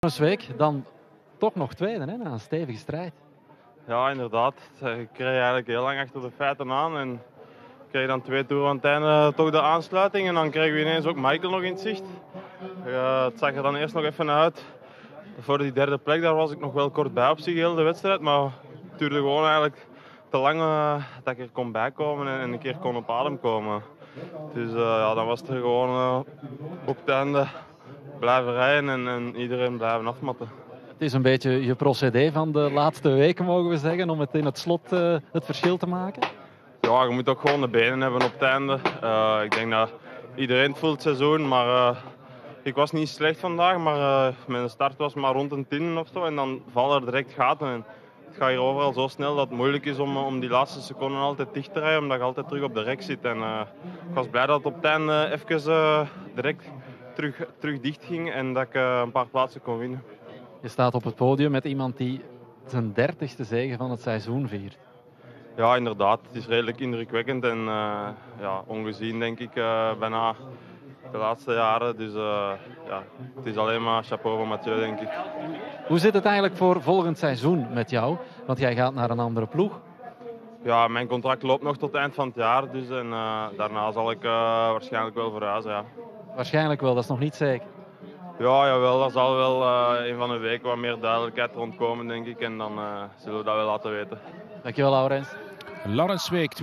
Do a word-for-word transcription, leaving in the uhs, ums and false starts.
Week dan toch nog tweede, hè, na een stevige strijd. Ja, inderdaad. Ik kreeg eigenlijk heel lang achter de feiten aan en kreeg dan twee toeren aan het einde toch de aansluiting en dan kregen we ineens ook Michael nog in het zicht. Uh, het zag er dan eerst nog even uit. Voor die derde plek daar was ik nog wel kort bij op zich heel de wedstrijd, maar het duurde gewoon eigenlijk te lang uh, dat ik er kon bijkomen en, en een keer kon op adem komen. Dus uh, ja, dan was het er gewoon uh, op het einde blijven rijden en, en iedereen blijven afmatten. Het is een beetje je procedé van de laatste weken, mogen we zeggen, om het in het slot uh, het verschil te maken? Ja, je moet ook gewoon de benen hebben op het einde. Uh, ik denk dat iedereen het voelt het seizoen, maar uh, ik was niet slecht vandaag, maar uh, mijn start was maar rond een tien of zo en dan vallen er direct gaten. En het gaat hier overal zo snel dat het moeilijk is om, om die laatste seconden altijd dicht te rijden, omdat je altijd terug op de rek zit. En, uh, ik was blij dat het op het einde even uh, direct terug, terug dicht ging en dat ik uh, een paar plaatsen kon winnen. Je staat op het podium met iemand die zijn dertigste zege van het seizoen viert. Ja, inderdaad. Het is redelijk indrukwekkend en uh, ja, ongezien denk ik uh, bijna de laatste jaren. Dus uh, ja, het is alleen maar chapeau voor Mathieu, denk ik. Hoe zit het eigenlijk voor volgend seizoen met jou? Want jij gaat naar een andere ploeg. Ja, mijn contract loopt nog tot het eind van het jaar. Dus en, uh, daarna zal ik uh, waarschijnlijk wel verhuizen. Ja. Waarschijnlijk wel, dat is nog niet zeker. Ja, jawel, er zal wel uh, een van de weken wat meer duidelijkheid rondkomen, denk ik. En dan uh, zullen we dat wel laten weten. Dankjewel, Laurens. Laurens Week.